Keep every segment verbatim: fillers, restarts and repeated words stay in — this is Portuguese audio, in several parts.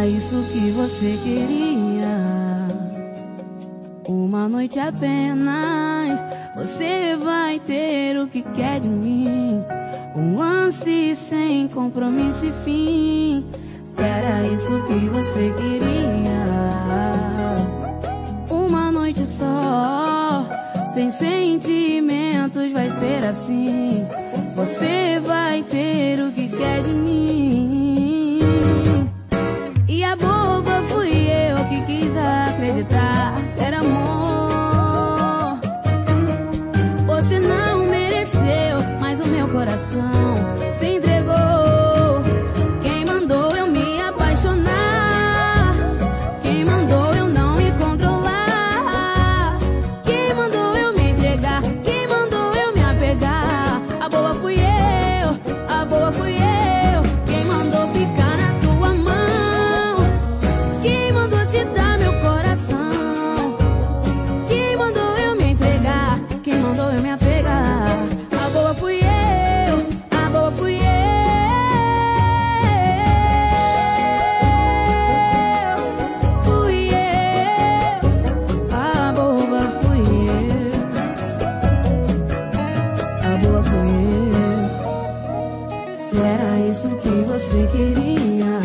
Era isso que você queria? Uma noite apenas, você vai ter o que quer de mim. Um lance sem compromisso e fim. Se era isso que você queria, uma noite só, sem sentimentos, vai ser assim. Você vai ter o que quer de mim. E a boba fui eu que quis acreditar que era amor. Você não mereceu, mas o meu coração se entregou. Quem mandou eu me apaixonar? Quem mandou eu não me controlar? Quem mandou eu me entregar? Quem mandou eu me apegar? A boa fui eu, a boa fui eu. Quem mandou ficar na tua mão? Quem mandou te dar meu coração? Quem mandou eu me entregar? Quem mandou eu me apegar? A boa fui eu, a boa fui eu. Fui eu, a boba fui eu. A boa fui eu. Se era isso que você queria,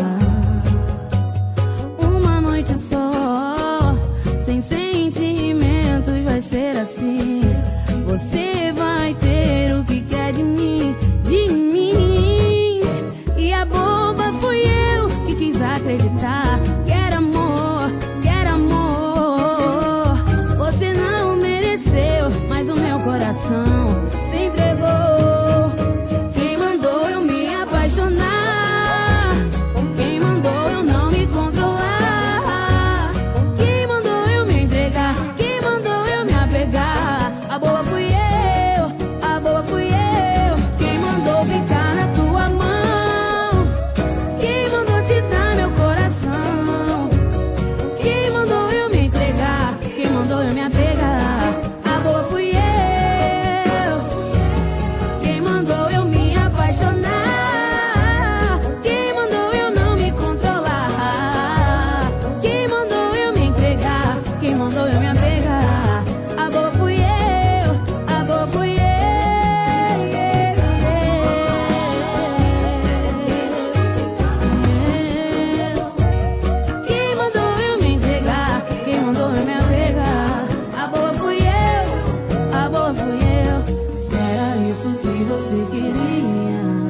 uma noite só, sem sentimentos, vai ser assim. Você vai ter o que quer de mim, de mim. E a boba fui eu que quis acreditar que era amor, que era amor. Você não mereceu, mas o meu coração se entregou. Quem mandou eu me apaixonar? Quem mandou eu não me controlar? Quem mandou eu me entregar? Quem mandou eu me apegar? A boa fui eu, a boa fui eu. Quem mandou ficar na tua mão? Quem mandou te dar meu coração? Quem mandou eu me entregar? Quem mandou eu me apegar? A boa fui eu. Quem mandou eu me apaixonar? Quem mandou eu não me controlar? Quem mandou eu me entregar? Quem mandou eu me apegar? A boa fui eu, a boa fui eu. Quem mandou eu me entregar? Quem mandou eu me apegar? A boa fui eu, a boa fui eu. Se era isso que você queria,